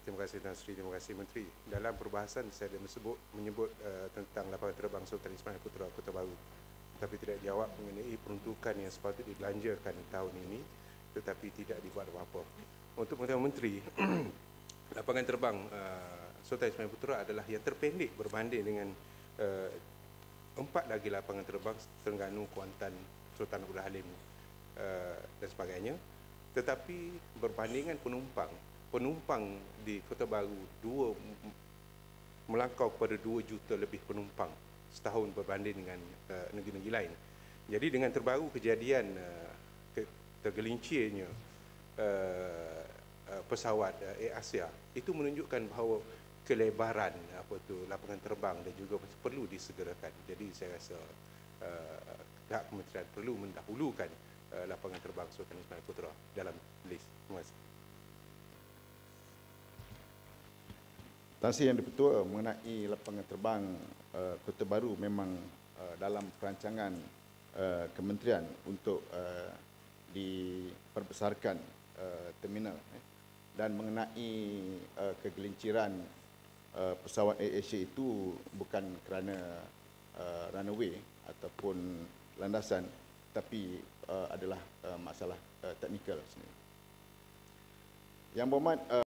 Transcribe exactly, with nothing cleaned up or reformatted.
Terima kasih Tan Sri, terima kasih Menteri. Dalam perbahasan saya ada menyebut, menyebut uh, tentang lapangan terbang Sultan Ismail Putra Kota Baru, tetapi tidak jawab mengenai peruntukan yang sepatutnya dibelanjakan tahun ini, tetapi tidak dibuat apa-apa. Untuk pengetahuan Menteri, lapangan terbang uh, Sultan Ismail Putra adalah yang terpendek berbanding dengan uh, empat lagi lapangan terbang Terengganu, Kuantan, Sultan Abdul Halim uh, dan sebagainya. Tetapi berbandingan penumpang, penumpang di Kota Baru dua melangkau kepada dua juta lebih penumpang setahun berbanding dengan uh, negeri-negeri lain. Jadi dengan terbaru kejadian uh, ke, tergelincirnya uh, uh, pesawat uh, Air Asia, itu menunjukkan bahawa kelebaran apa tu lapangan terbang dan juga perlu disegerakan. Jadi saya rasa uh, pihak kementerian perlu mendahulukan uh, lapangan terbang Sultan Ismail Putra dalam list. Terima kasih. Tan Sri Yang Di-Pertua, mengenai lapangan terbang uh, Kota Baru memang uh, dalam perancangan uh, kementerian untuk uh, diperbesarkan uh, terminal eh. Dan mengenai uh, kegelinciran uh, pesawat Air Asia itu bukan kerana uh, runway ataupun landasan, tapi uh, adalah uh, masalah uh, teknikal sendiri. Yang berhormat uh,